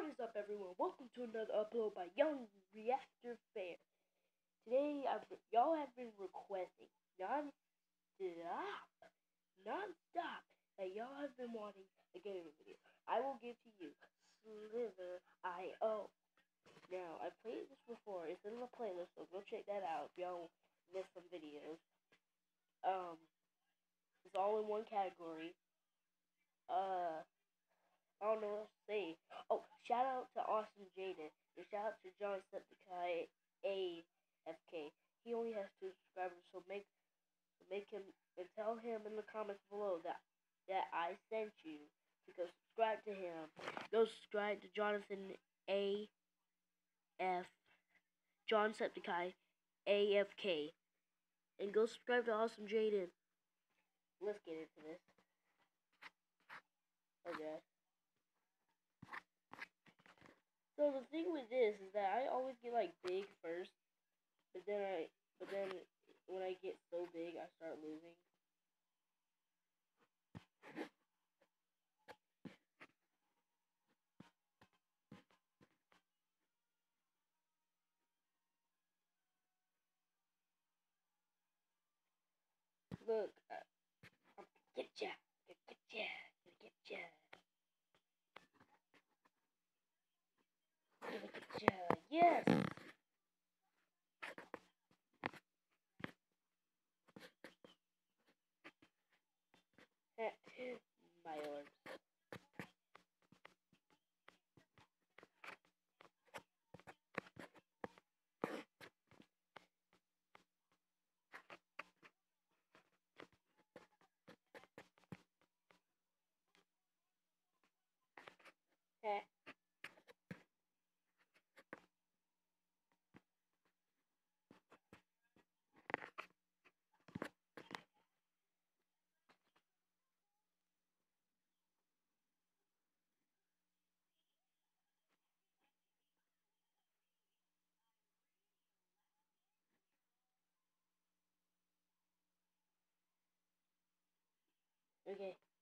What is up, everyone? Welcome to another upload by Young Reactor Fair. Today, y'all have been requesting non-stop that y'all have been wanting a gaming video. I will give to you Slither.io. Now, I've played this before. It's in the playlist, so go check that out if y'all missed some videos. It's all in one category. I don't know what to say. Oh, shout out to Awesome Jaden. And shout out to Jacksepticeye AFK. He only has 2 subscribers, so make him and tell him in the comments below that I sent you to go subscribe to him. Go subscribe to Jonathan Jacksepticeye AFK. And go subscribe to Awesome Jaden. Let's get into this. Okay. So the thing with this is that I always get like big first, but then when I get so big, I start losing. Look, I'm gonna get ya, gonna get ya. Yes. My arms. Okay.